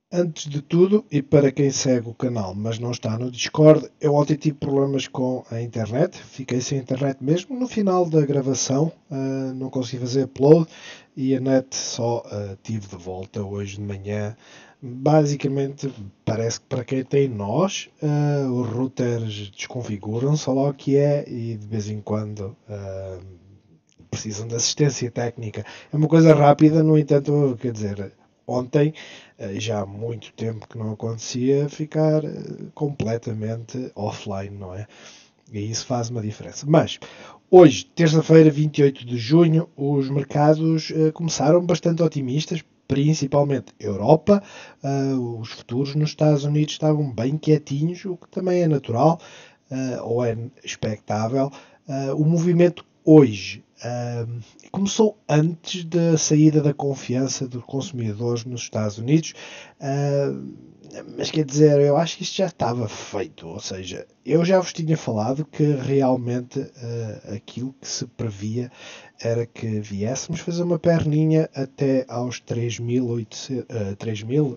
Antes de tudo, e para quem segue o canal, mas não está no Discord, eu ontem tive problemas com a internet, fiquei sem internet mesmo. No final da gravação, não consegui fazer upload e a net só tive de volta hoje de manhã. Basicamente, parece que para quem tem nós, os routers desconfiguram-se, lá o que é, e de vez em quando precisam de assistência técnica. É uma coisa rápida, no entanto, quer dizer, ontem, já há muito tempo que não acontecia, ficar completamente offline, não é? E isso faz uma diferença. Mas, hoje, terça-feira, 28 de junho, os mercados começaram bastante otimistas, principalmente Europa. Os futuros nos Estados Unidos estavam bem quietinhos, o que também é natural, ou é expectável. O movimento hoje começou antes da saída da confiança dos consumidores nos Estados Unidos, mas quer dizer, eu acho que isto já estava feito, ou seja, eu já vos tinha falado que realmente aquilo que se previa era que viéssemos fazer uma perninha até aos 3.800, 3.000,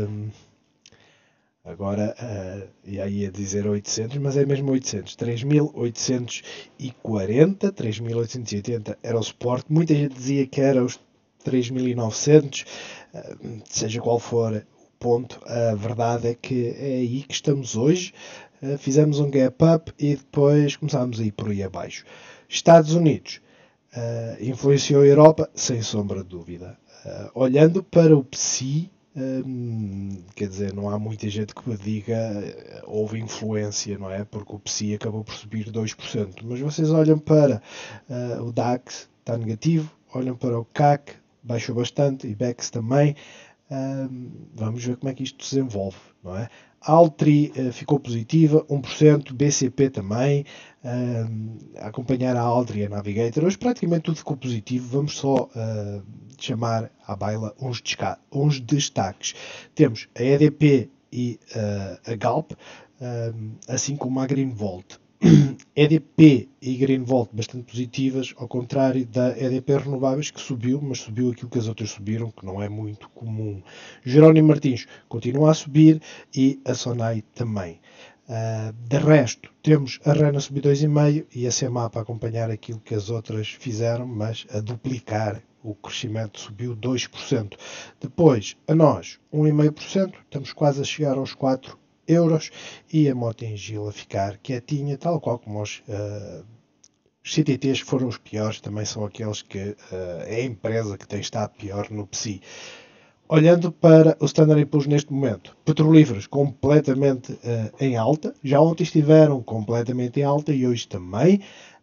agora ia dizer 800, mas é mesmo 800. 3.840, 3.880 era o suporte. Muita gente dizia que era os 3.900. Seja qual for o ponto, a verdade é que é aí que estamos hoje. Fizemos um gap up e depois começámos a ir por aí abaixo. Estados Unidos influenciou a Europa, sem sombra de dúvida. Olhando para o PSI, quer dizer, não há muita gente que diga houve influência, não é? Porque o PSI acabou por subir 2%. Mas vocês olham para o DAX, está negativo, olham para o CAC, baixou bastante, e BEX também. Vamos ver como é que isto se desenvolve, não é? Altri ficou positiva, 1%, BCP também, a acompanhar a Altri e a Navigator. Hoje praticamente tudo ficou positivo, vamos só chamar à baila uns destaques. Temos a EDP e a Galp, assim como a Greenvolt. EDP e Greenvolt bastante positivas, ao contrário da EDP Renováveis, que subiu, mas subiu aquilo que as outras subiram, que não é muito comum. Jerónimo Martins continua a subir e a Sonai também. De resto, temos a REN a subir 2,5% e a CEMAP a acompanhar aquilo que as outras fizeram, mas a duplicar. O crescimento subiu 2%. Depois, a nós, 1,5%. Estamos quase a chegar aos 4 euros e a Motengil a ficar quietinha, tal qual como os CTTs que foram os piores, também são aqueles que é a empresa que tem estado pior no PSI. Olhando para o Standard & Poor's neste momento, petrolíferos completamente em alta, já ontem estiveram completamente em alta e hoje também.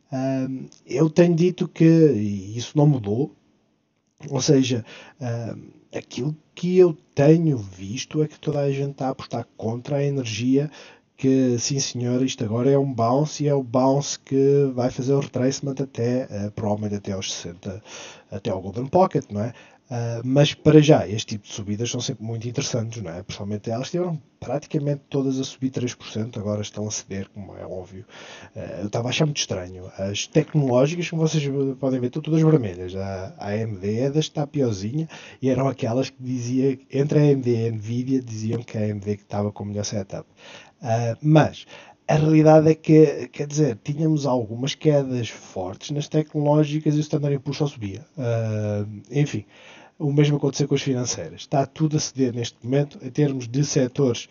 Eu tenho dito que isso não mudou, ou seja, aquilo que eu tenho visto é que toda a gente está a apostar contra a energia, que sim senhor, isto agora é um bounce e é o bounce que vai fazer o retracement até, provavelmente até aos 60, até ao Golden Pocket, não é? Mas para já, este tipo de subidas são sempre muito interessantes, não é? Principalmente elas estiveram praticamente todas a subir 3%, agora estão a ceder, como é óbvio. Eu estava a achar muito estranho. As tecnológicas, como vocês podem ver, estão todas vermelhas. A AMD é das que está piorzinha e eram aquelas que dizia, entre a AMD e a Nvidia, diziam que a AMD que estava com o melhor setup. Mas a realidade é que, quer dizer, tínhamos algumas quedas fortes nas tecnológicas e o Standard Poor's só subia. Enfim, o mesmo aconteceu com as financeiras. Está tudo a ceder neste momento, em termos de setores.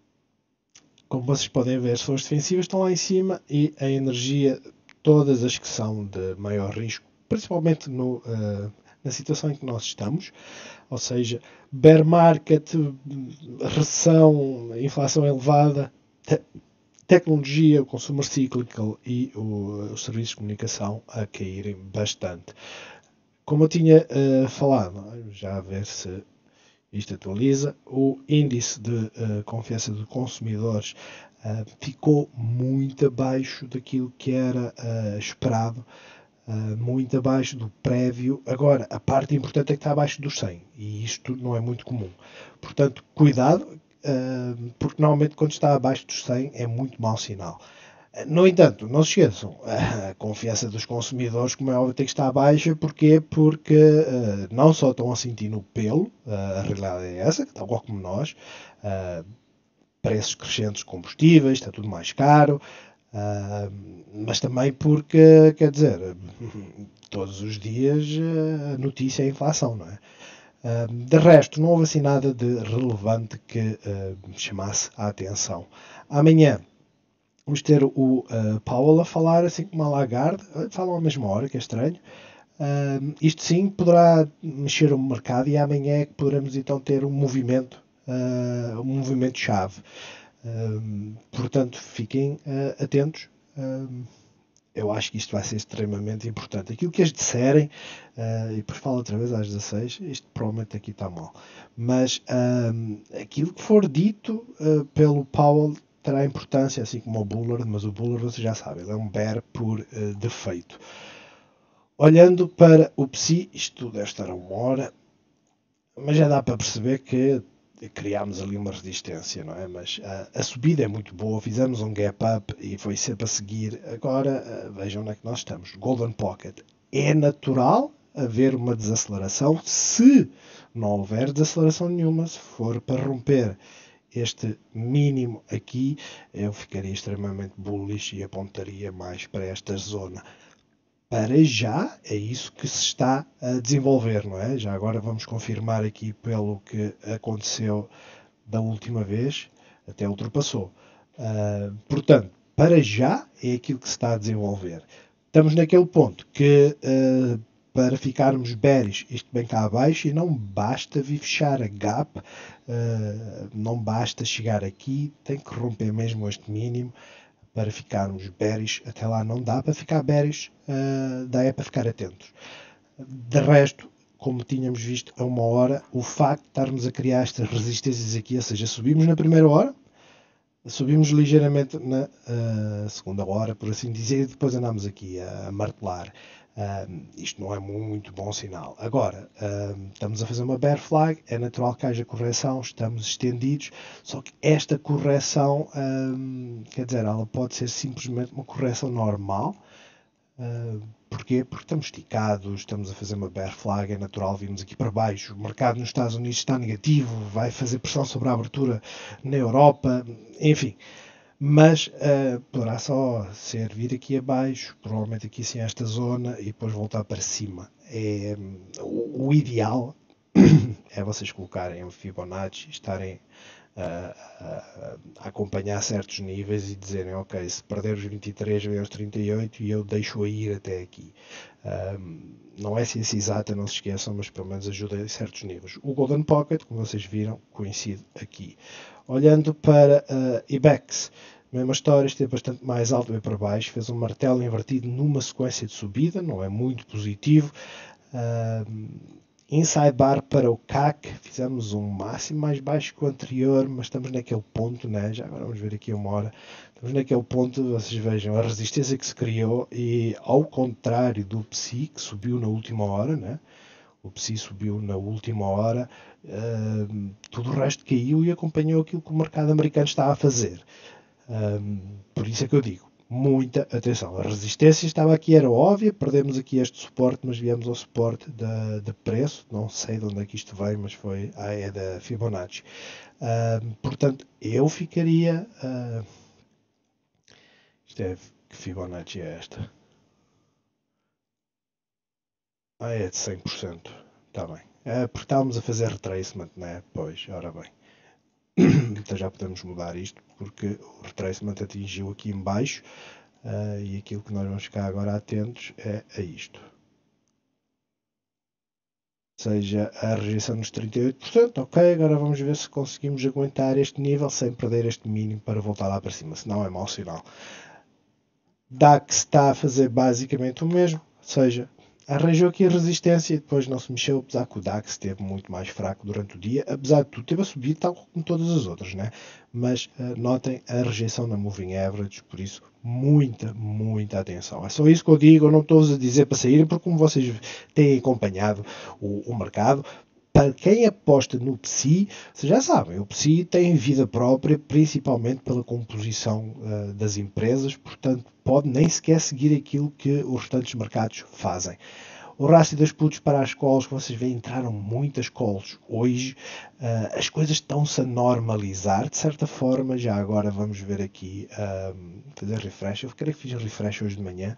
Como vocês podem ver, as forças defensivas estão lá em cima e a energia, todas as que são de maior risco, principalmente na situação em que nós estamos, ou seja, bear market, recessão, inflação elevada, tecnologia, o consumer cyclical e os serviços de comunicação a caírem bastante. Como eu tinha falado, já a ver se isto atualiza, o índice de confiança dos consumidores ficou muito abaixo daquilo que era esperado, muito abaixo do prévio. Agora, a parte importante é que está abaixo dos 100 e isto não é muito comum. Portanto, cuidado, porque normalmente quando está abaixo dos 100 é muito mau sinal. No entanto, não se esqueçam, a confiança dos consumidores, como é óbvio, tem que estar baixa. Porquê? Porque não só estão a sentir no pelo, a realidade é essa, tal qual como nós, uh, preços crescentes de combustíveis, está tudo mais caro, mas também porque, quer dizer, todos os dias a notícia é a inflação, não é? De resto, não houve assim nada de relevante que me chamasse a atenção. Amanhã vamos ter o Powell a falar, assim como a Lagarde, falam à mesma hora, que é estranho. Isto sim poderá mexer o mercado e amanhã é que poderemos então ter um movimento chave. Portanto, fiquem atentos. Eu acho que isto vai ser extremamente importante. Aquilo que eles disserem, e depois falo outra vez às 16, isto provavelmente aqui está mal, mas aquilo que for dito pelo Powell terá importância, assim como o Bullard, mas o Bullard você já sabe, ele é um bear por defeito. Olhando para o PSI, isto deve estar a 1 hora, mas já dá para perceber que criámos ali uma resistência, não é? Mas a subida é muito boa, fizemos um gap up e foi sempre a seguir. Agora vejam onde é que nós estamos. Golden Pocket. É natural haver uma desaceleração se não houver desaceleração nenhuma. Se for para romper este mínimo aqui, eu ficaria extremamente bullish e apontaria mais para esta zona. Para já é isso que se está a desenvolver, não é? Já agora vamos confirmar aqui pelo que aconteceu da última vez, até ultrapassou. Portanto, para já é aquilo que se está a desenvolver. Estamos naquele ponto que para ficarmos bearish, isto bem cá abaixo, e não basta vir fechar a gap, não basta chegar aqui, tem que romper mesmo este mínimo para ficarmos bearish. Até lá não dá para ficar bearish, dá é para ficar atentos. De resto, como tínhamos visto a 1 hora, o facto de estarmos a criar estas resistências aqui, ou seja, subimos na primeira hora, subimos ligeiramente na segunda hora, por assim dizer, e depois andamos aqui a martelar. Isto não é muito bom sinal. Agora, estamos a fazer uma bear flag, é natural que haja correção, estamos estendidos, só que esta correção, quer dizer, ela pode ser simplesmente uma correção normal. Porquê? Porque estamos esticados, estamos a fazer uma bear flag, é natural, vimos aqui para baixo, o mercado nos Estados Unidos está negativo, vai fazer pressão sobre a abertura na Europa, enfim. Mas poderá só ser vir aqui abaixo, provavelmente aqui sim esta zona, e depois voltar para cima. O ideal é vocês colocarem o Fibonacci, estarem a acompanhar certos níveis e dizerem, ok, se perder os 23 vem aos 38 e eu deixo a ir até aqui. Não é ciência exata, não se esqueçam, mas pelo menos ajuda em certos níveis. O Golden Pocket, como vocês viram, coincide aqui. Olhando para IBEX, mesma história, esteve bastante mais alto, veio para baixo, fez um martelo invertido numa sequência de subida, não é muito positivo. Inside bar para o CAC, fizemos um máximo mais baixo que o anterior, mas estamos naquele ponto, né? Já agora vamos ver aqui 1 hora, estamos naquele ponto, vocês vejam a resistência que se criou e ao contrário do PSI que subiu na última hora, né? O PSI subiu na última hora, tudo o resto caiu e acompanhou aquilo que o mercado americano está a fazer. Por isso é que eu digo, muita atenção. A resistência estava aqui, era óbvia, perdemos aqui este suporte, mas viemos ao suporte de preço, não sei de onde é que isto vem, mas foi, é da Fibonacci. Portanto, eu ficaria... isto é, que Fibonacci é esta? É de 100%, está bem. Porque estávamos a fazer retracement, né? Pois, ora bem. Então já podemos mudar isto, porque o retracement atingiu aqui em baixo, e aquilo que nós vamos ficar agora atentos é a isto. Ou seja, a rejeição nos 38%, ok, agora vamos ver se conseguimos aguentar este nível sem perder este mínimo para voltar lá para cima, senão é mau sinal. DAX está a fazer basicamente o mesmo, ou seja, arranjou aqui a resistência e depois não se mexeu, apesar que o DAX esteve muito mais fraco durante o dia, apesar de tudo teve a subir tal como todas as outras, né? Mas notem a rejeição na Moving Average, por isso muita atenção. É só isso que eu digo, eu não estou a dizer para saírem, porque como vocês têm acompanhado o mercado, Para quem aposta no PSI, vocês já sabem, o PSI tem vida própria, principalmente pela composição das empresas, portanto pode nem sequer seguir aquilo que os restantes mercados fazem. O rácio das putos para as calls, vocês veem, entraram muitas calls hoje, as coisas estão-se a normalizar, de certa forma. Já agora vamos ver aqui, fazer refresh. Eu creio que fiz refresh hoje de manhã,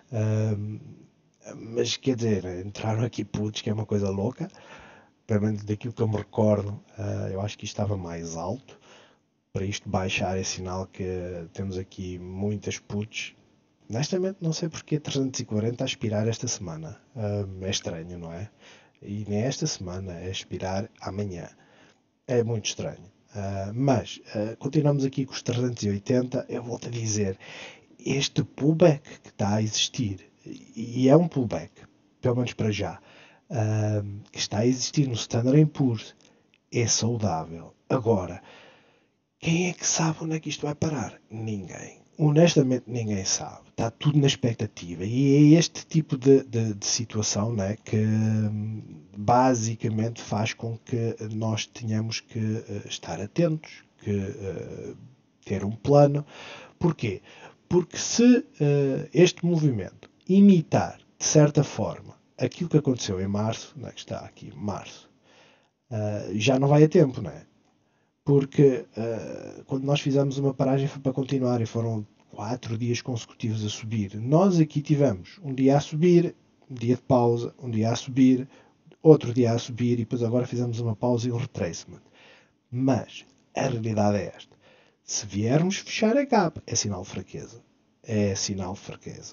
mas quer dizer, entraram aqui putos, que é uma coisa louca. Pelo menos daquilo que eu me recordo, eu acho que isto estava mais alto. Para isto baixar é sinal que temos aqui muitas puts. Honestamente, não sei porque 340 a expirar esta semana. É estranho, não é? E nem esta semana, é expirar amanhã. É muito estranho. Mas continuamos aqui com os 380. Eu volto a dizer, este pullback que está a existir, e é um pullback, pelo menos para já, que está a existir no Standard & Poor's, é saudável. Agora, quem é que sabe onde é que isto vai parar? Ninguém. Honestamente, ninguém sabe. Está tudo na expectativa. E é este tipo de situação, né, que basicamente faz com que nós tenhamos que estar atentos, que ter um plano. Porquê? Porque se este movimento imitar, de certa forma, aquilo que aconteceu em março, né, que está aqui, março, já não vai a tempo, não é? Porque quando nós fizemos uma paragem foi para continuar e foram 4 dias consecutivos a subir. Nós aqui tivemos um dia a subir, um dia de pausa, um dia a subir, outro dia a subir e depois agora fizemos uma pausa e um retracement. Mas a realidade é esta. Se viermos fechar a gap, é sinal de fraqueza. É sinal de fraqueza.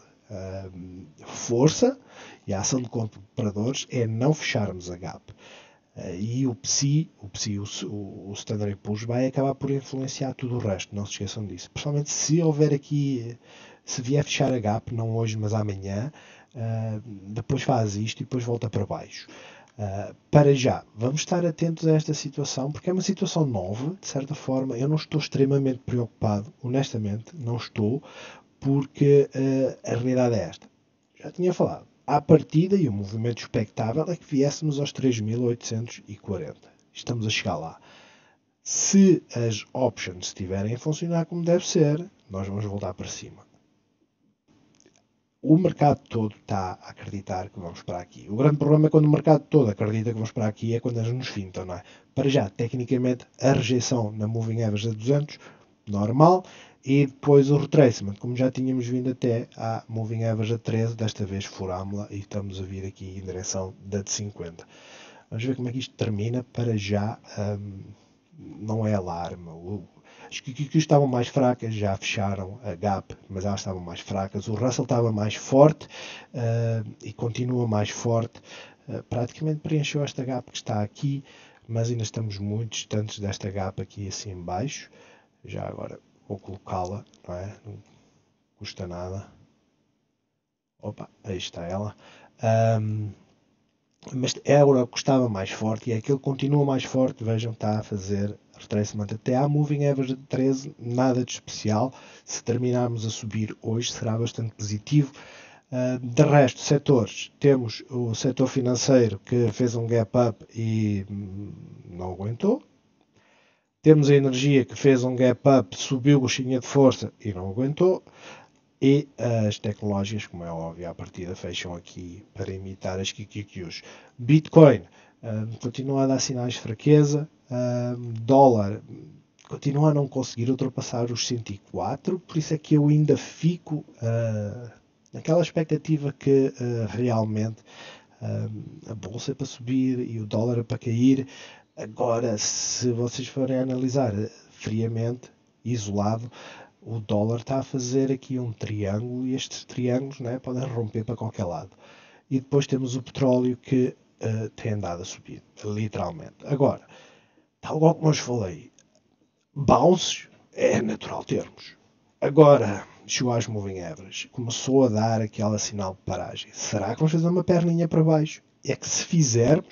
Força e a ação de compradores é não fecharmos a gap. E o PSI, o Standard & Poor's, vai acabar por influenciar tudo o resto, não se esqueçam disso. Principalmente se houver aqui, se vier fechar a gap, não hoje, mas amanhã, depois faz isto e depois volta para baixo. Para já, vamos estar atentos a esta situação, porque é uma situação nova, de certa forma. Eu não estou extremamente preocupado, honestamente, não estou, porque a realidade é esta. Já tinha falado. À partida, e o movimento expectável é que viéssemos aos 3.840. Estamos a chegar lá. Se as options estiverem a funcionar como deve ser, nós vamos voltar para cima. O mercado todo está a acreditar que vamos para aqui. O grande problema é quando o mercado todo acredita que vamos para aqui, é quando eles nos fintam, não é? Para já, tecnicamente, a rejeição na Moving Average de 200, normal, e depois o retracement, como já tínhamos vindo até à Moving Average a 13, desta vez furámos-la e estamos a vir aqui em direção da de 50. Vamos ver como é que isto termina. Para já, não é alarme. As que estavam mais fracas já fecharam a gap, mas elas estavam mais fracas. O Russell estava mais forte e continua mais forte. Praticamente preencheu esta gap que está aqui, mas ainda estamos muito distantes desta gap aqui assim em baixo. Já agora vou colocá-la, não é? Não custa nada. Opa, aí está ela. Mas a euro estava mais forte e aquilo continua mais forte. Vejam, está a fazer retracement até à moving average de 13, nada de especial. Se terminarmos a subir hoje será bastante positivo. De resto, setores, temos o setor financeiro que fez um gap up e não aguentou. Temos a energia que fez um gap up, subiu buchinha de força e não aguentou. E as tecnológicas, como é óbvio, à partida fecham aqui para imitar as QQQs. Bitcoin continua a dar sinais de fraqueza. Dólar continua a não conseguir ultrapassar os 104, por isso é que eu ainda fico naquela expectativa que realmente a bolsa é para subir e o dólar é para cair. Agora, se vocês forem analisar friamente, isolado, o dólar está a fazer aqui um triângulo e estes triângulos, né, podem romper para qualquer lado. E depois temos o petróleo que tem andado a subir, literalmente. Agora, tal como eu vos falei, bounces é natural termos. Agora, chegou às moving average, começou a dar aquele sinal de paragem. Será que vamos fazer uma perninha para baixo? É que se fizermos,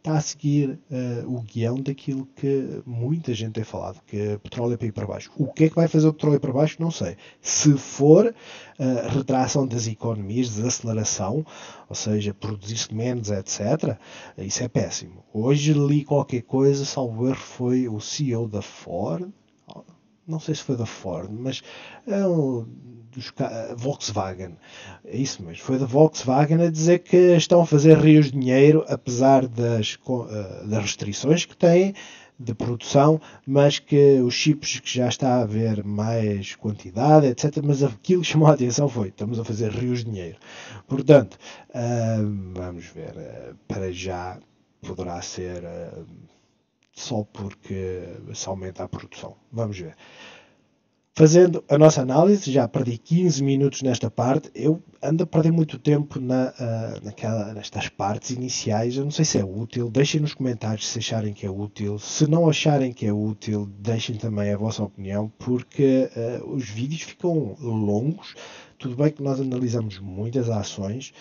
está a seguir o guião daquilo que muita gente tem falado, que o petróleo é para ir para baixo. O que é que vai fazer o petróleo para baixo? Não sei. Se for retração das economias, desaceleração, ou seja, produzir-se menos, etc., isso é péssimo. Hoje li qualquer coisa, salvo erro, foi o CEO da Ford, não sei se foi da Ford, mas é dos Volkswagen, é isso mesmo, foi da Volkswagen a dizer que estão a fazer rios de dinheiro, apesar das restrições que têm de produção, mas que os chips que já está a haver mais quantidade, etc. Mas aquilo que chamou a atenção foi, estamos a fazer rios de dinheiro. Portanto, vamos ver, para já poderá ser só porque se aumenta a produção. Vamos ver. Fazendo a nossa análise, já perdi 15 minutos nesta parte. Eu ando a perder muito tempo nestas partes iniciais. Eu não sei se é útil. Deixem nos comentários se acharem que é útil. Se não acharem que é útil, deixem também a vossa opinião, porque os vídeos ficam longos. Tudo bem que nós analisamos muitas ações.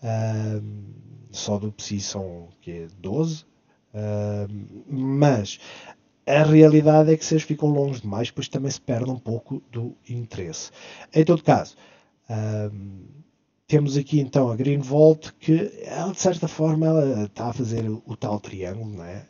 Só do PSI são 12. Mas a realidade é que se eles ficam longos demais, depois também se perde um pouco do interesse. Em todo caso, temos aqui então a Green Volt, que ela, de certa forma ela está a fazer o tal triângulo, não é?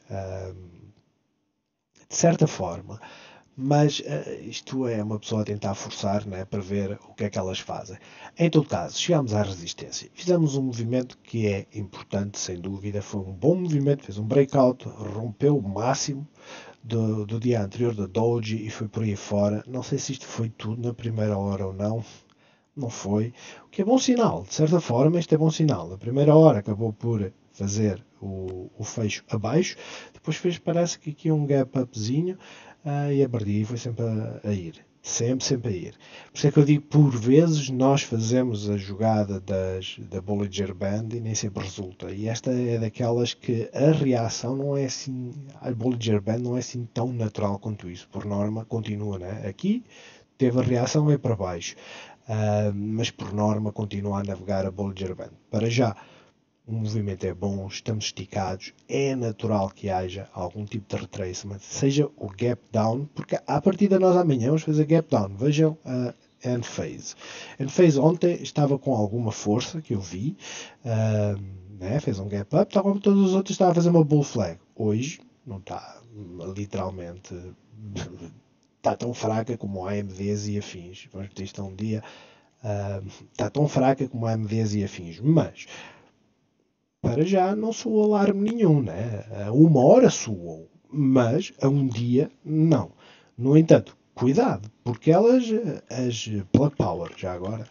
De certa forma. Mas isto é uma pessoa a tentar forçar, né, para ver o que é que elas fazem. Em todo caso, chegamos à resistência. Fizemos um movimento que é importante, sem dúvida. Foi um bom movimento, fez um breakout, rompeu o máximo do dia anterior da Doji e foi por aí fora. Não sei se isto foi tudo na primeira hora ou não. Não foi. O que é bom sinal. De certa forma, isto é bom sinal. Na primeira hora acabou por fazer o fecho abaixo. Depois fez, parece que aqui um gap upzinho. E a partir foi sempre a ir. Sempre a ir. Por isso é que eu digo, por vezes nós fazemos a jogada da Bollinger Band e nem sempre resulta. E esta é daquelas que a reação não é assim, a Bollinger Band não é assim tão natural quanto isso. Por norma, continua, né? Aqui teve a reação é para baixo. Mas por norma continua a navegar a Bollinger Band. Para já, o movimento é bom, estamos esticados, é natural que haja algum tipo de retracement, seja o gap down, porque a partir de nós amanhã vamos fazer gap down. Vejam a Enphase. Enphase ontem estava com alguma força, que eu vi, né? Fez um gap up, tal como todos os outros, estava a fazer uma bull flag. Hoje não está, literalmente, está tão fraca como a AMDs e afins. Vamos ter isto um dia. Está tão fraca como a AMDs e afins, mas para já não soou alarme nenhum, né? A uma hora soou, mas a um dia não. No entanto, cuidado, porque as Plug Power, já agora,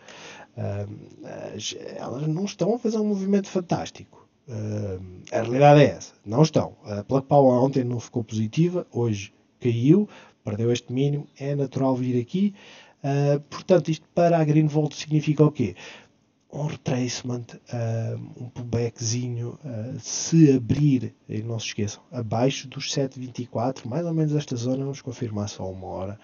elas não estão a fazer um movimento fantástico. A realidade é essa, não estão. A Plug Power ontem não ficou positiva, hoje caiu, perdeu este mínimo, é natural vir aqui. Portanto, isto para a Green Volt significa o quê? Um retracement, um pullbackzinho, se abrir, e não se esqueçam, abaixo dos 7,24, mais ou menos esta zona, vamos confirmar só uma hora.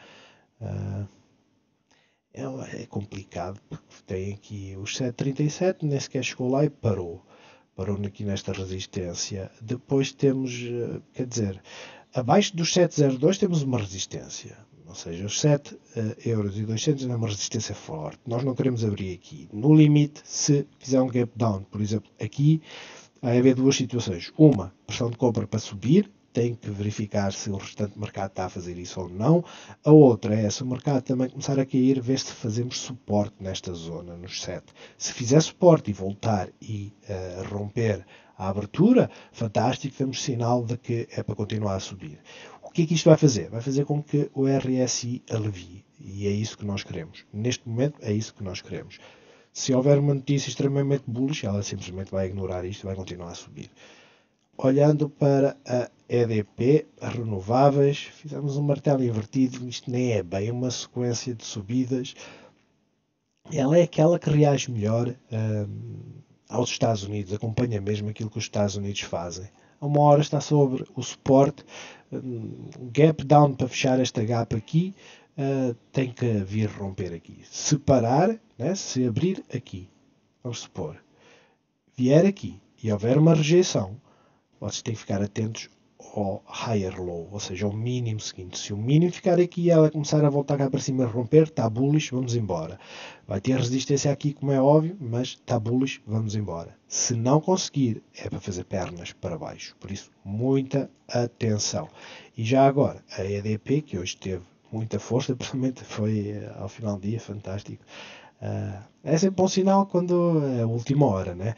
É complicado, porque tem aqui os 7,37, nem sequer chegou lá e parou. Parou aqui nesta resistência. Depois temos, quer dizer, abaixo dos 7,02 temos uma resistência. Ou seja, os 7,2€ é uma resistência forte. Nós não queremos abrir aqui. No limite, se fizer um gap down, por exemplo, aqui, vai haver duas situações. Uma, pressão de compra para subir, tem que verificar se o restante mercado está a fazer isso ou não. A outra é, se o mercado também começar a cair, ver se fazemos suporte nesta zona, nos 7. Se fizer suporte e voltar e romper a abertura, fantástico, temos sinal de que é para continuar a subir. O que é que isto vai fazer? Vai fazer com que o RSI alivie. E é isso que nós queremos. Neste momento, é isso que nós queremos. Se houver uma notícia extremamente bullish, ela simplesmente vai ignorar isto e vai continuar a subir. Olhando para a EDP, as renováveis, fizemos um martelo invertido. Isto nem é bem uma sequência de subidas. Ela é aquela que reage melhor aos Estados Unidos, acompanha mesmo aquilo que os Estados Unidos fazem. A uma hora está sobre o suporte, gap down para fechar esta gap aqui, tem que vir romper aqui. Se parar, né, se abrir aqui, vamos supor, vier aqui e houver uma rejeição, vocês têm que ficar atentos ao higher low, ou seja, ao mínimo seguinte. Se o mínimo ficar aqui e ela começar a voltar cá para cima e romper, está bullish, vamos embora. Vai ter resistência aqui, como é óbvio, mas está bullish, vamos embora. Se não conseguir, é para fazer pernas para baixo. Por isso, muita atenção. E já agora, a EDP, que hoje teve muita força, principalmente foi ao final do dia, fantástico. É sempre bom sinal quando é a última hora, né?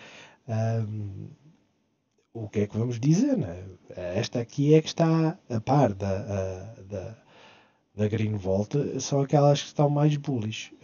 O que é que vamos dizer, né? Esta aqui é que está a par da Green Volt, são aquelas que estão mais bullish.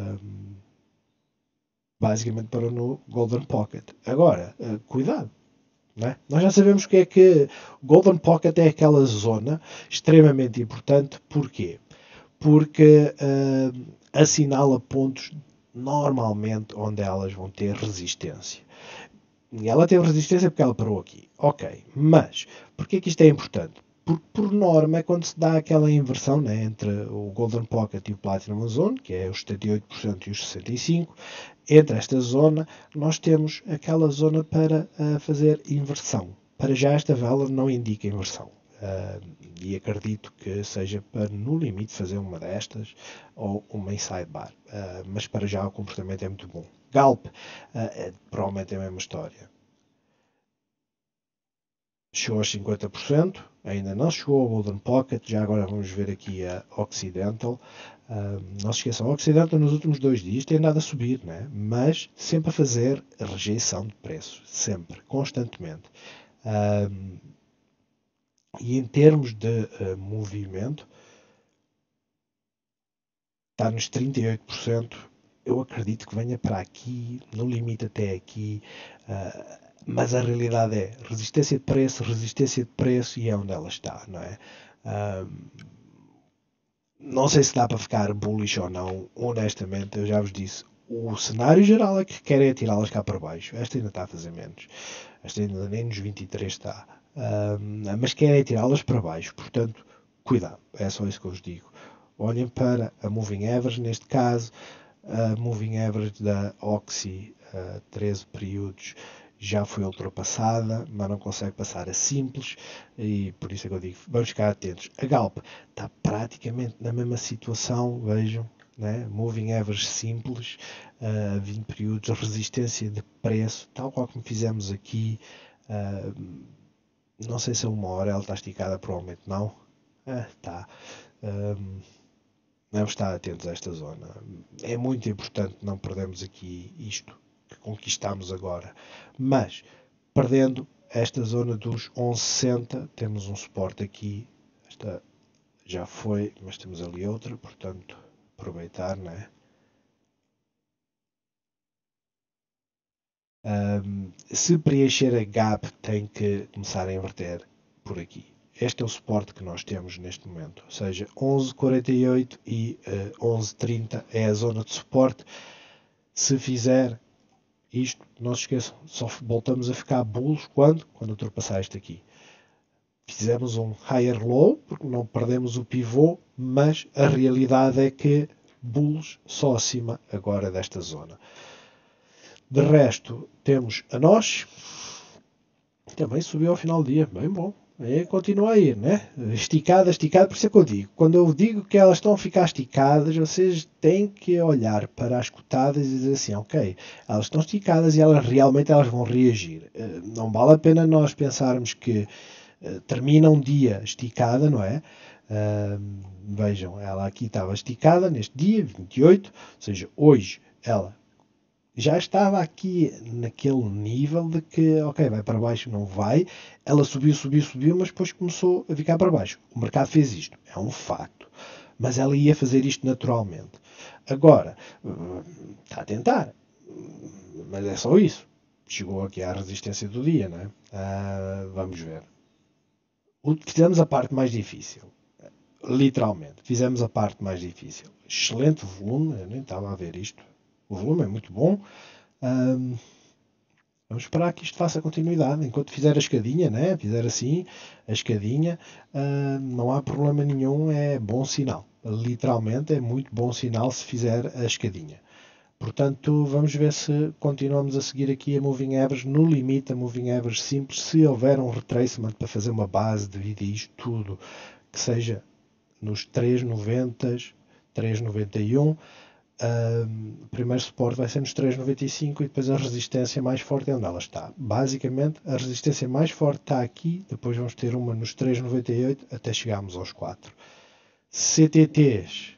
Basicamente para no Golden Pocket. Agora, cuidado. Né? Nós já sabemos que é que o Golden Pocket é aquela zona extremamente importante. Porquê? Porque assinala pontos normalmente onde elas vão ter resistência. E ela teve resistência porque ela parou aqui. Ok, mas porquê que isto é importante? Porque, por norma, é quando se dá aquela inversão, né, entre o Golden Pocket e o Platinum Zone, que é os 78% e os 65%, entre esta zona, nós temos aquela zona para fazer inversão. Para já esta vela não indica inversão. E acredito que seja para, no limite, fazer uma destas ou uma inside bar. Mas para já o comportamento é muito bom. Galp, provavelmente é a mesma história. Chegou aos 50%, ainda não chegou ao Golden Pocket, já agora vamos ver aqui a Occidental. Não se esqueçam, a Occidental nos últimos 2 dias tem andado a subir, né? Mas sempre a fazer a rejeição de preço, sempre, constantemente. E em termos de movimento, está nos 38%. Eu acredito que venha para aqui, no limite até aqui, mas a realidade é resistência de preço e é onde ela está, não é? Não sei se dá para ficar bullish ou não, honestamente, eu já vos disse, o cenário geral é que querem tirá-las cá para baixo. Esta ainda está a fazer menos, esta ainda nem nos 23 está, mas querem tirá-las para baixo, portanto, cuidado, é só isso que eu vos digo. Olhem para a Moving Average, neste caso, a Moving Average da Oxy, 13 períodos, já foi ultrapassada, mas não consegue passar a simples, e por isso é que eu digo, vamos ficar atentos. A Galp está praticamente na mesma situação, vejam, né? Moving Average simples, 20 períodos, resistência de preço, tal qual como fizemos aqui, não sei se é uma hora, ela está esticada, provavelmente não, está. Vamos estar atentos a esta zona. É muito importante não perdermos aqui isto que conquistamos agora. Mas, perdendo esta zona dos 11,60, temos um suporte aqui. Esta já foi, mas temos ali outra, portanto, aproveitar, né? Se preencher a gap, tem que começar a inverter por aqui. Este é o suporte que nós temos neste momento, ou seja, 11,48 e 11,30 é a zona de suporte. Se fizer isto, não se esqueçam, só voltamos a ficar bulls quando ultrapassar isto aqui. Fizemos um higher low, porque não perdemos o pivô, mas a realidade é que bulls só acima agora desta zona. De resto, temos a nós, também subiu ao final do dia, bem bom. E continua a ir, né? Esticada, por isso é que eu digo. Quando eu digo que elas estão a ficar esticadas, vocês têm que olhar para as cotadas e dizer assim, ok, elas estão esticadas e elas vão reagir. Não vale a pena nós pensarmos que termina um dia esticada, não é? Vejam, ela aqui estava esticada neste dia, 28, ou seja, hoje ela já estava aqui naquele nível de que, ok, vai para baixo, não vai. Ela subiu, mas depois começou a ficar para baixo. O mercado fez isto, é um facto. Mas ela ia fazer isto naturalmente. Agora, está a tentar, mas é só isso. Chegou aqui à resistência do dia, não é? Vamos ver. Fizemos a parte mais difícil. Literalmente, fizemos a parte mais difícil. Excelente volume, eu nem estava a ver isto. O volume é muito bom. Vamos esperar que isto faça continuidade. Enquanto fizer a escadinha, né? Fizer assim, a escadinha, não há problema nenhum, é bom sinal. Literalmente é muito bom sinal se fizer a escadinha. Portanto, vamos ver se continuamos a seguir aqui a Moving Average, no limite a Moving Average simples, se houver um retracement para fazer uma base devido a isto tudo, que seja nos 3,90, 3,91. O primeiro suporte vai ser nos 3,95 e depois a resistência mais forte é onde ela está. Basicamente, a resistência mais forte está aqui, depois vamos ter uma nos 3,98 até chegarmos aos 4. CTTs,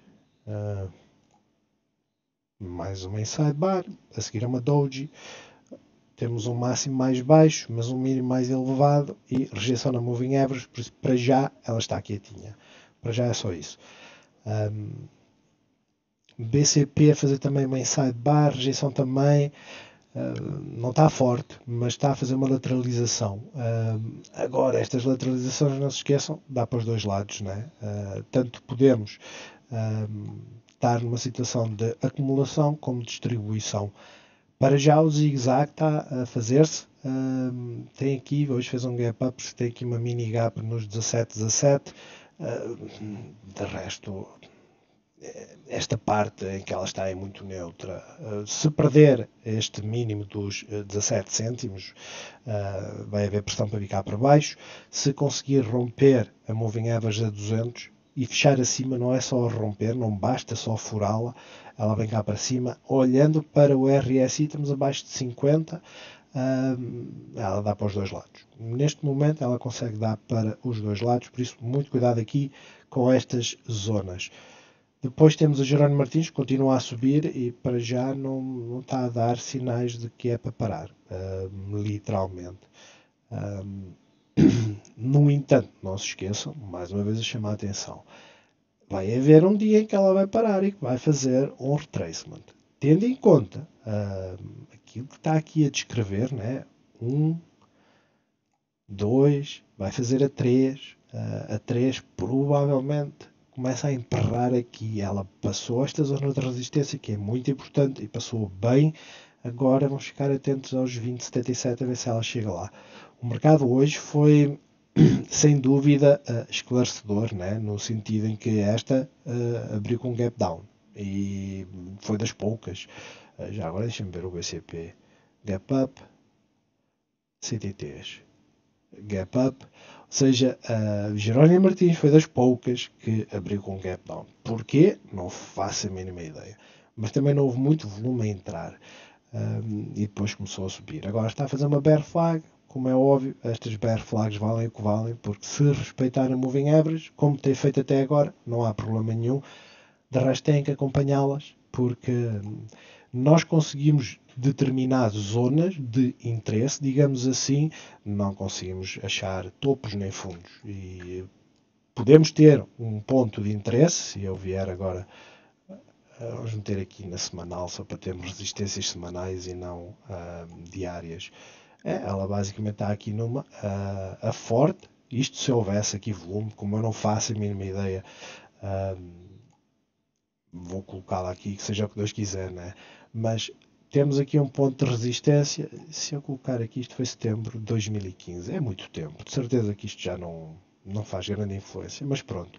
mais uma inside bar, a seguir é uma doji, temos um máximo mais baixo, mas um mínimo mais elevado e rejeição na moving average, por isso para já ela está quietinha. Para já é só isso. BCP a fazer também uma inside bar, rejeição também, não está forte, mas está a fazer uma lateralização. Agora, estas lateralizações, não se esqueçam, dá para os dois lados, né? Tanto podemos estar numa situação de acumulação como de distribuição. Para já o zigue-zague está a fazer-se. Tem aqui, hoje fez um gap up, tem aqui uma mini gap nos 17. De resto, esta parte em que ela está é muito neutra. Se perder este mínimo dos 17 cêntimos, vai haver pressão para vir cá para baixo. Se conseguir romper a moving average a 200 e fechar acima, não é só romper, não basta só furá-la, ela vem cá para cima. Olhando para o RSI, estamos abaixo de 50, ela dá para os dois lados. Neste momento ela consegue dar para os dois lados, por isso muito cuidado aqui com estas zonas. Depois temos a Jerónimo Martins, que continua a subir e para já não está a dar sinais de que é para parar, literalmente. No entanto, não se esqueçam, mais uma vez a chamar a atenção, vai haver um dia em que ela vai parar e que vai fazer um retracement. Tendo em conta aquilo que está aqui a descrever, né? 1, 2, vai fazer a 3, a 3 provavelmente começa a emperrar aqui. Ela passou esta zona de resistência, que é muito importante, e passou bem. Agora vamos ficar atentos aos 20,77 a ver se ela chega lá. O mercado hoje foi, sem dúvida, esclarecedor, né? No sentido em que esta abriu com um gap down. E foi das poucas. Já agora deixa-me ver o BCP. Gap up, CTTs. Gap up, ou seja, Jerónimo Martins foi das poucas que abriu com gap down. Porquê? Não faço a mínima ideia. Mas também não houve muito volume a entrar. E depois começou a subir. Agora está a fazer uma bear flag. Como é óbvio, estas bear flags valem o que valem, porque se respeitar a moving average, como tem feito até agora, não há problema nenhum. De resto, têm que acompanhá-las, porque nós conseguimos determinar zonas de interesse, digamos assim, não conseguimos achar topos nem fundos. E podemos ter um ponto de interesse, se eu vier agora, vamos meter aqui na semanal, só para termos resistências semanais e não diárias. Ela basicamente está aqui numa, a forte, isto se houvesse aqui volume, como eu não faço a mínima ideia, vou colocá-la aqui, que seja o que Deus quiser, né? Mas temos aqui um ponto de resistência. Se eu colocar aqui, isto foi setembro de 2015, é muito tempo. De certeza que isto já não faz grande influência, mas pronto.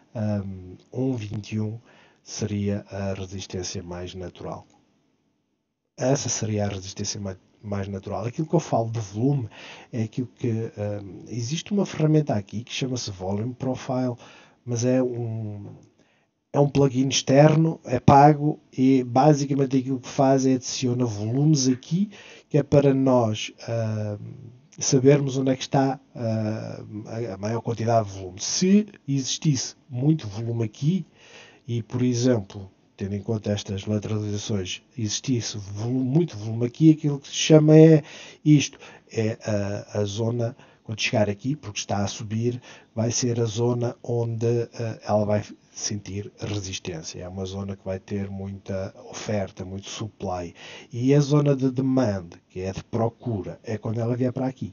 1,21 seria a resistência mais natural. Essa seria a resistência mais natural. Aquilo que eu falo de volume é aquilo que existe uma ferramenta aqui que chama-se Volume Profile, mas é um plugin externo, é pago e basicamente aquilo que faz é adiciona volumes aqui, que é para nós sabermos onde é que está a maior quantidade de volume. Se existisse muito volume aqui e, por exemplo, tendo em conta estas lateralizações, existisse muito volume aqui, aquilo que se chama é isto, é a zona, quando chegar aqui, porque está a subir, vai ser a zona onde ela vai sentir resistência. É uma zona que vai ter muita oferta, muito supply. E a zona de demand, que é de procura, é quando ela vier para aqui.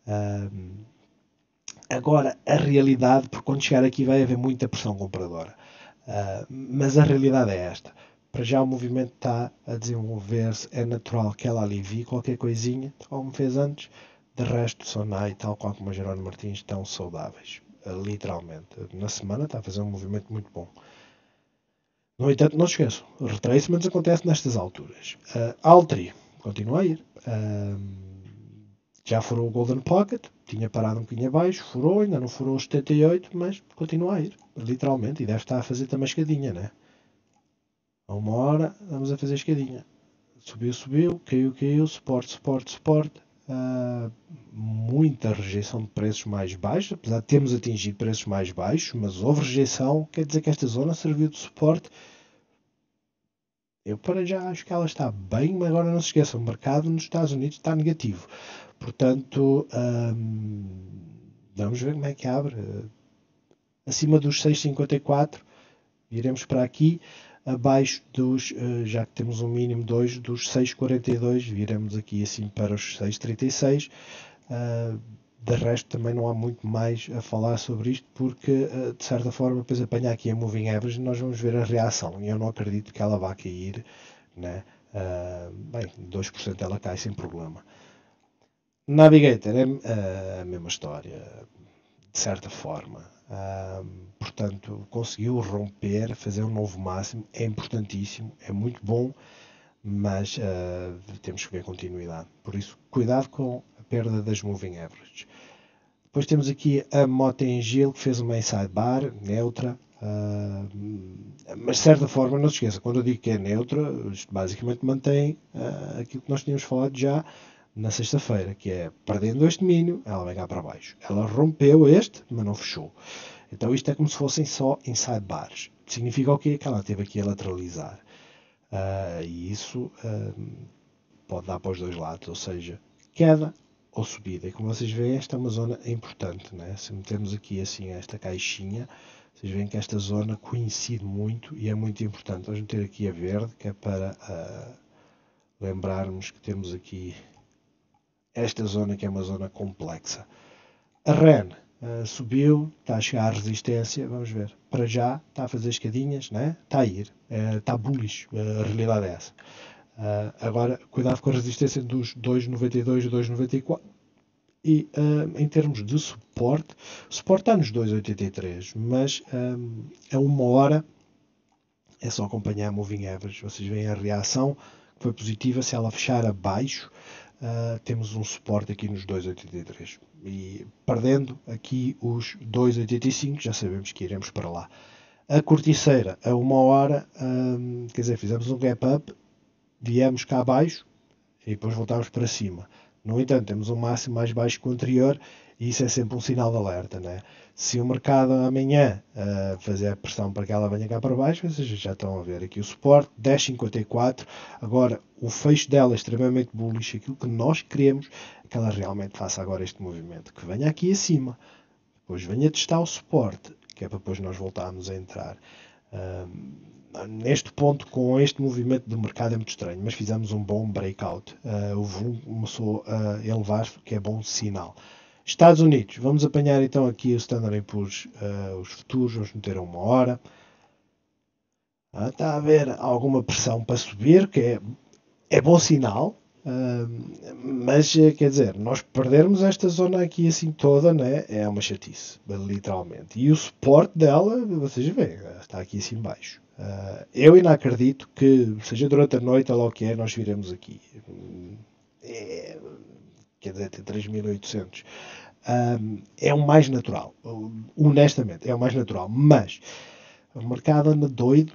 Agora, a realidade, porque quando chegar aqui vai haver muita pressão compradora. Mas a realidade é esta. Para já o movimento está a desenvolver-se, é natural que ela alivie qualquer coisinha, como fez antes. De resto, Sonai, tal qual como a Jerónimo Martins, estão saudáveis. Literalmente. Na semana está a fazer um movimento muito bom. No entanto, não se esqueçam, retracements acontece nestas alturas. Altri continua a ir. Já furou o Golden Pocket, tinha parado um bocadinho abaixo, furou, ainda não furou os 78, mas continua a ir, literalmente, e deve estar a fazer também escadinha, né? A uma hora vamos a fazer escadinha. Subiu, subiu, caiu, caiu, suporte, suporte, suporte. Muita rejeição de preços mais baixos, apesar de termos atingido preços mais baixos, mas houve rejeição, quer dizer que esta zona serviu de suporte. Eu para já acho que ela está bem, mas agora não se esqueçam, o mercado nos Estados Unidos está negativo. Portanto, vamos ver como é que abre. Acima dos 6,54, iremos para aqui. Abaixo dos, já que temos um mínimo 2, dos 6,42, viremos aqui assim para os 6,36. De resto, também não há muito mais a falar sobre isto, porque de certa forma, depois apanhar aqui a Moving Average, nós vamos ver a reação. E eu não acredito que ela vá cair, né? Bem, 2% ela cai sem problema. Navigator é a mesma história, de certa forma. Portanto, conseguiu romper, fazer um novo máximo, é importantíssimo, é muito bom, mas temos que ver continuidade. Por isso, cuidado com a perda das moving averages. Depois temos aqui a Motengil, que fez uma inside bar, neutra, mas de certa forma, não se esqueça, quando eu digo que é neutra, isto basicamente mantém aquilo que nós tínhamos falado já na sexta-feira, que é perdendo este mínimo, ela vai cá para baixo. Ela rompeu este, mas não fechou. Então isto é como se fossem só inside bars. Significa o quê? Que ela teve aqui a lateralizar. E isso pode dar para os dois lados, ou seja, queda ou subida. E como vocês veem, esta é uma zona importante, né? Se metermos aqui assim esta caixinha, vocês veem que esta zona coincide muito e é muito importante. Vamos meter aqui a verde, que é para lembrarmos que temos aqui esta zona que é uma zona complexa. A REN subiu, está a chegar à resistência, vamos ver. Para já está a fazer escadinhas, né? Está a ir, está bullish, a realidade é essa. Agora, cuidado com a resistência dos 2,92 e 2,94. E em termos de suporte, o suporte está nos 2,83, mas a uma hora é só acompanhar a moving average. Vocês veem a reação que foi positiva. Se ela fechar abaixo, temos um suporte aqui nos 2,83. E perdendo aqui os 2,85, já sabemos que iremos para lá. A corticeira, a uma hora, quer dizer, fizemos um gap up, viemos cá abaixo e depois voltámos para cima. No entanto, temos um máximo mais baixo que o anterior e isso é sempre um sinal de alerta, né? Se o mercado amanhã fazer a pressão para que ela venha cá para baixo, vocês já estão a ver aqui o suporte, 10,54. Agora, o fecho dela é extremamente bullish. Aquilo que nós queremos é que ela realmente faça agora este movimento, que venha aqui acima, depois venha testar o suporte, que é para depois nós voltarmos a entrar. Neste ponto, com este movimento de mercado é muito estranho, mas fizemos um bom breakout. O volume começou a elevar-se, o que é bom sinal. Estados Unidos, vamos apanhar então aqui o Standard Poor's, os futuros, vamos meter a uma hora. Está a haver alguma pressão para subir, que é bom sinal, mas quer dizer, nós perdermos esta zona aqui assim toda, né, é uma chatice, literalmente. E o suporte dela, vocês veem, está aqui assim baixo. Eu ainda acredito que, seja durante a noite ou lá o que é, nós viremos aqui. Quer dizer, tem 3.800. É o mais natural. Honestamente, é o mais natural. Mas o mercado anda doido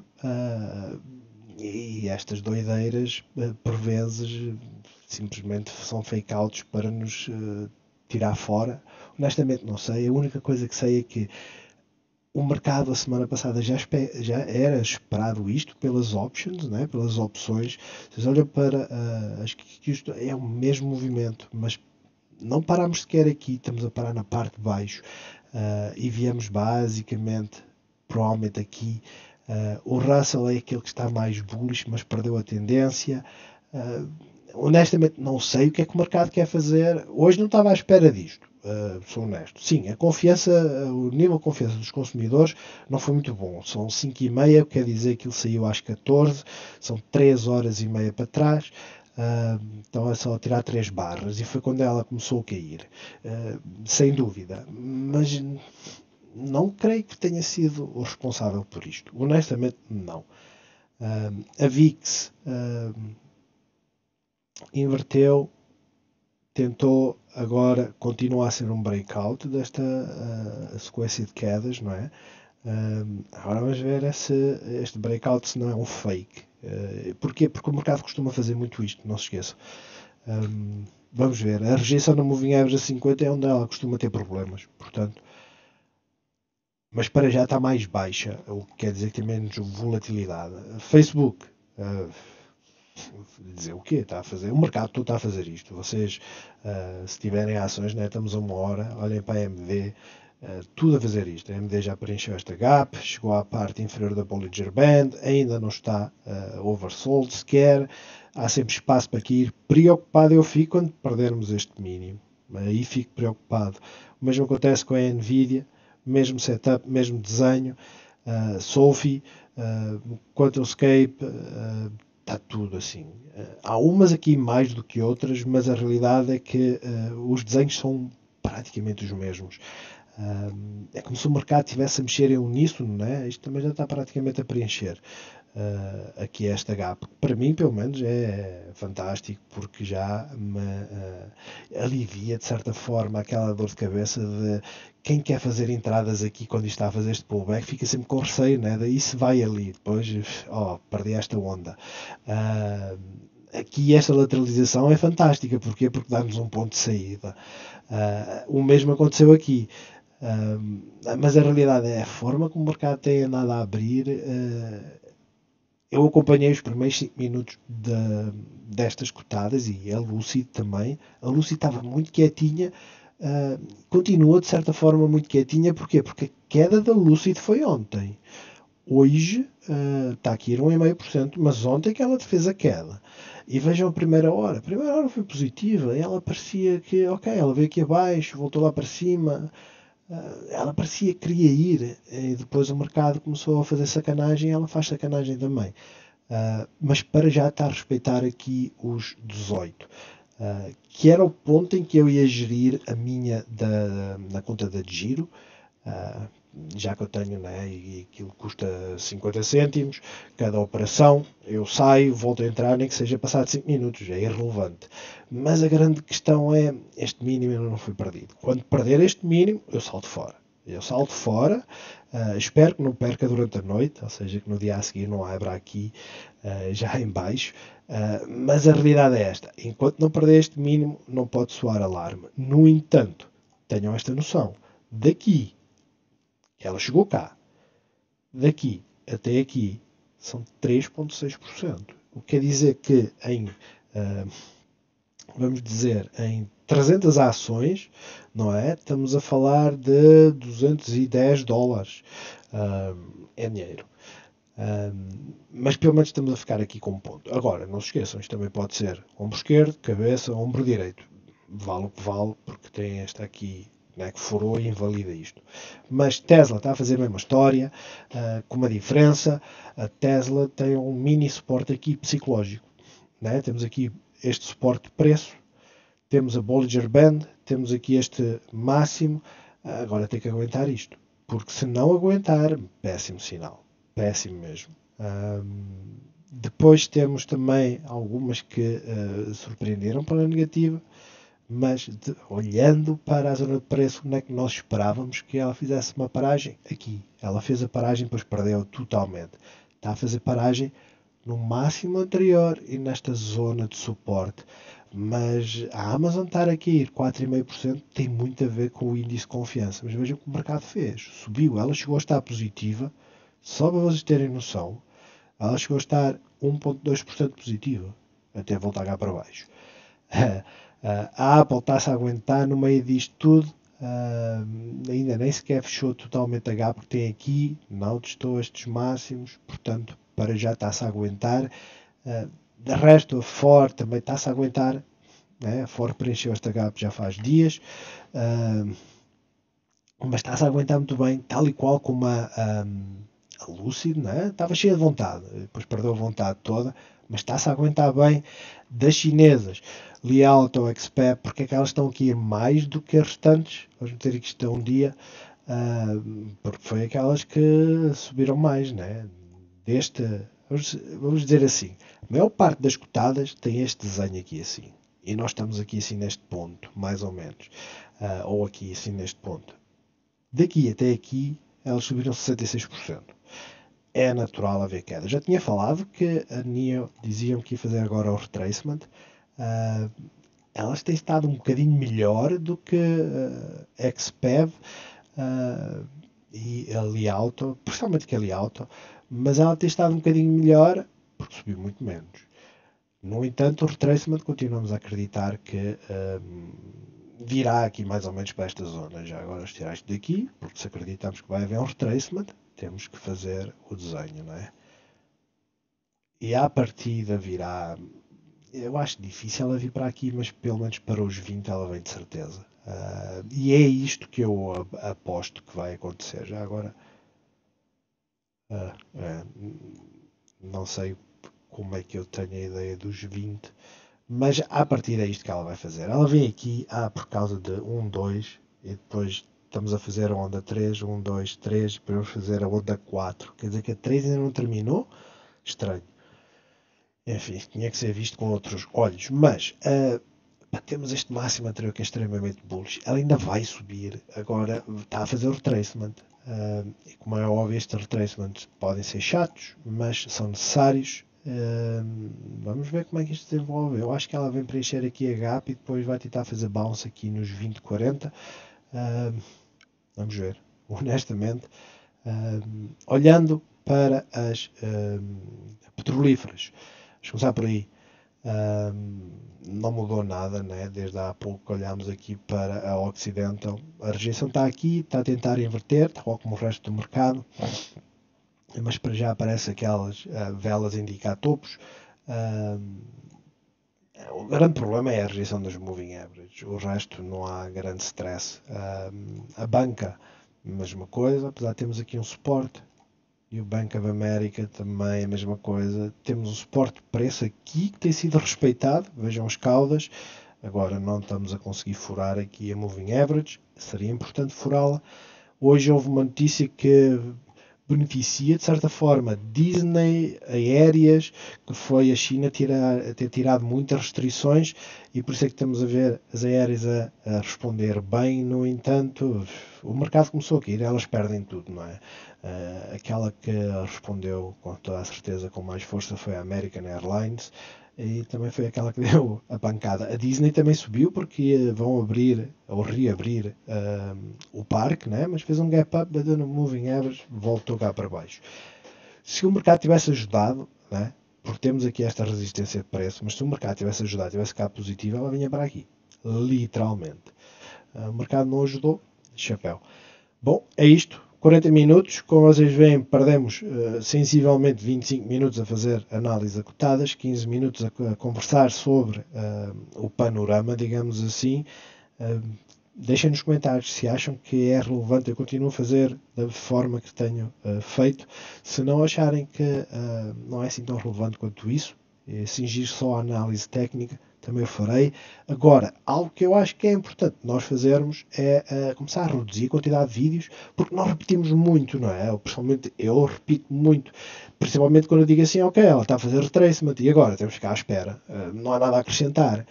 e estas doideiras, por vezes, simplesmente são fake outs para nos tirar fora. Honestamente, não sei. A única coisa que sei é que o mercado a semana passada já era esperado isto pelas options, né? Pelas opções. Vocês olham para acho que isto é o mesmo movimento, mas não paramos sequer aqui, estamos a parar na parte de baixo e viemos basicamente, provavelmente aqui. O Russell é aquele que está mais bullish, mas perdeu a tendência. Honestamente, não sei o que é que o mercado quer fazer. Hoje não estava à espera disto. Sou honesto. Sim, a confiança, o nível de confiança dos consumidores não foi muito bom. São 5,5, quer dizer que ele saiu às 14, são 3 horas e meia para trás. Então é só tirar 3 barras e foi quando ela começou a cair, sem dúvida. Mas não creio que tenha sido o responsável por isto. Honestamente, não. A VIX inverteu, tentou, agora continua a ser um breakout desta sequência de quedas, não é? Agora vamos ver se este breakout se não é um fake. Porquê? Porque o mercado costuma fazer muito isto, não se esqueçam. Vamos ver. A rejeição na Moving Average a 50 é onde ela costuma ter problemas. Portanto, mas para já está mais baixa, o que quer dizer que tem menos volatilidade. Facebook, dizer o quê? Está a fazer, o mercado todo está a fazer isto. Vocês, se tiverem ações, né, estamos a uma hora, olhem para a AMD, tudo a fazer isto. A AMD já preencheu esta gap, chegou à parte inferior da Bollinger Band, ainda não está oversold sequer, há sempre espaço para cair. Preocupado eu fico quando perdermos este mínimo. Aí fico preocupado. O mesmo acontece com a Nvidia, mesmo setup, mesmo desenho, Sophie, QuantumScape, está tudo assim. Há umas aqui mais do que outras, mas a realidade é que os desenhos são praticamente os mesmos. É como se o mercado estivesse a mexer em uníssono, né? Isto também já está praticamente a preencher. Aqui esta gap, para mim pelo menos é fantástico, porque já me alivia de certa forma aquela dor de cabeça de quem quer fazer entradas aqui quando está a fazer este pullback fica sempre com receio, né? Daí se vai ali, depois perdi esta onda. Aqui esta lateralização é fantástica, porquê? Porque dá-nos um ponto de saída. O mesmo aconteceu aqui. Mas a realidade é a forma como o mercado tem andado a abrir. Eu acompanhei os primeiros 5 minutos destas cotadas e a Lucy também. A Lucy estava muito quietinha, continua de certa forma muito quietinha. Porquê? Porque a queda da Lucy foi ontem. Hoje está aqui a 1,5%, mas ontem que ela fez a queda. E vejam a primeira hora. A primeira hora foi positiva. Ela parecia que, ok, ela veio aqui abaixo, voltou lá para cima. Ela parecia que queria ir. E depois o mercado começou a fazer sacanagem e ela faz sacanagem também. Mas para já está a respeitar aqui os 18. Que era o ponto em que eu ia gerir a minha na conta da giro. Já que eu tenho, né, e aquilo custa 50 cêntimos cada operação, eu saio, volto a entrar, nem que seja passado 5 minutos, é irrelevante. Mas a grande questão é, este mínimo não foi perdido. Quando perder este mínimo, eu salto fora. Espero que não perca durante a noite, ou seja, que no dia a seguir não abra aqui já em baixo. Mas a realidade é esta. Enquanto não perder este mínimo, não pode soar alarme. No entanto, tenham esta noção. Daqui ela chegou cá. Daqui até aqui são 3,6%. O que quer dizer que vamos dizer, em 300 ações, não é? Estamos a falar de 210 dólares. É dinheiro. Mas pelo menos estamos a ficar aqui com um ponto. Agora, não se esqueçam, isto também pode ser ombro esquerdo, cabeça, ombro direito. Vale o que vale, porque tem esta aqui, né, que furou e invalida isto. Mas Tesla está a fazer a mesma história, com uma diferença. A Tesla tem um mini suporte aqui psicológico. Né? Temos aqui este suporte de preço, temos a Bollinger Band, temos aqui este máximo. Agora tem que aguentar isto, porque se não aguentar, péssimo sinal, péssimo mesmo. Depois temos também algumas que surpreenderam para a negativa, mas olhando para a zona de preço, como é que nós esperávamos que ela fizesse uma paragem? Aqui, ela fez a paragem, depois perdeu totalmente. Está a fazer paragem no máximo anterior e nesta zona de suporte. Mas a Amazon estar aqui a ir 4,5% tem muito a ver com o índice de confiança. Mas vejam o que o mercado fez. Subiu, ela chegou a estar positiva, só para vocês terem noção, ela chegou a estar 1,2% positiva, até voltar cá para baixo. A Apple está-se a aguentar no meio disto tudo. Ainda nem sequer fechou totalmente a gap, porque tem aqui, não testou estes máximos, portanto, para já está-se a aguentar. De resto, a Ford também está-se a aguentar. Né? A Ford preencheu esta gap já faz dias, mas está-se a aguentar muito bem, tal e qual como a Lucid, né? Estava cheia de vontade, depois perdeu a vontade toda, mas está-se a aguentar bem. Das chinesas, Li Auto, Expert, porque é que elas estão aqui mais do que as restantes? Vamos meter aqui isto um dia. porque foi aquelas que subiram mais, né? Deste, vamos dizer assim, a maior parte das cotadas tem este desenho aqui assim. E nós estamos aqui assim neste ponto, mais ou menos. Ou aqui assim neste ponto. Daqui até aqui, elas subiram 66%. É natural haver queda. Já tinha falado que a NIO diziam que ia fazer agora o retracement. Uh, Elas têm estado um bocadinho melhor do que XPEV e a Li Auto, principalmente que a Li Auto, mas ela tem estado um bocadinho melhor porque subiu muito menos. No entanto, o retracement continuamos a acreditar que virá aqui mais ou menos para esta zona. Já agora os tirar isto daqui, porque se acreditamos que vai haver um retracement, temos que fazer o desenho, não é? E à partida virá. Eu acho difícil ela vir para aqui, mas pelo menos para os 20 ela vem de certeza. E é isto que eu aposto que vai acontecer. Já agora, não sei como é que eu tenho a ideia dos 20, mas a partir é isto que ela vai fazer. Ela vem aqui por causa de 1, 2, e depois estamos a fazer a onda 3, 1, 2, 3, depois vamos fazer a onda 4. Quer dizer que a 3 ainda não terminou? Estranho. Enfim, tinha que ser visto com outros olhos. Mas temos este máximo anterior que é extremamente bullish. Ela ainda vai subir. Agora está a fazer o retracement. E como é óbvio, estes retracements podem ser chatos, mas são necessários. Vamos ver como é que isto se desenvolve. Eu acho que ela vem preencher aqui a gap e depois vai tentar fazer bounce aqui nos 20, 40. Vamos ver. Honestamente, olhando para as petrolíferas, vamos começar por aí. Não mudou nada, né? Desde há pouco que olhámos aqui para a Occidental. A rejeição está aqui, está a tentar inverter, tal como o resto do mercado, mas para já aparece aquelas velas a indicar topos. O grande problema é a rejeição dos moving averages. O resto não há grande stress. A banca, mesma coisa, apesar de termos aqui um suporte. E o Bank of America também a mesma coisa. Temos um suporte de preço aqui que tem sido respeitado. Vejam as caudas. Agora não estamos a conseguir furar aqui a Moving Average. Seria importante furá-la. Hoje houve uma notícia que beneficia, de certa forma, Disney, aéreas, que foi a China ter tirado muitas restrições e por isso é que estamos a ver as aéreas a responder bem. No entanto, o mercado começou a cair, elas perdem tudo, não é? Aquela que respondeu com toda a certeza com mais força foi a American Airlines e também foi aquela que deu a pancada. A Disney também subiu porque vão abrir ou reabrir o parque, né? Mas fez um gap up, bateu no moving average, voltou cá para baixo. Se o mercado tivesse ajudado, né? Porque temos aqui esta resistência de preço, mas se o mercado tivesse ajudado, tivesse cá positivo, ela vinha para aqui, literalmente. O mercado não ajudou, chapéu. Bom, é isto. 40 minutos, como vocês veem, perdemos sensivelmente 25 minutos a fazer análise a cotadas, 15 minutos a conversar sobre o panorama, digamos assim. Deixem nos comentários se acham que é relevante. Eu continuo a fazer da forma que tenho feito. Se não acharem que não é assim tão relevante quanto isso, cingir só a análise técnica, também o farei. Agora, algo que eu acho que é importante nós fazermos é começar a reduzir a quantidade de vídeos, porque nós repetimos muito, não é? Pessoalmente, eu repito muito, principalmente quando eu digo assim, ok, ela está a fazer retracement e agora temos que ficar à espera, não há nada a acrescentar.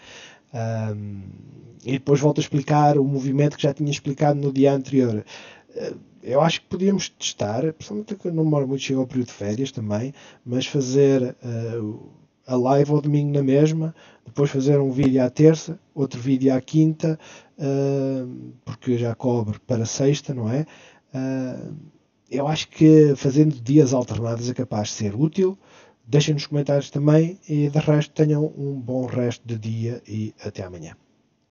E depois volto a explicar o movimento que já tinha explicado no dia anterior. Eu acho que podíamos testar, principalmente que eu não demoro muito, chego ao período de férias também, mas fazer a live ao domingo na mesma, depois fazer um vídeo à terça, outro vídeo à quinta, porque já cobre para sexta, não é? Eu acho que fazendo dias alternados é capaz de ser útil. Deixem nos comentários também e de resto tenham um bom resto de dia e até amanhã.